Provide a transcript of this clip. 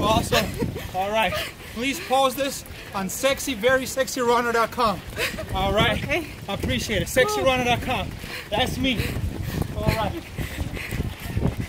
Awesome. All right. Please post this on sexyverysexyrunner.com. All right. Okay. I appreciate it. Sexyrunner.com. That's me. All right.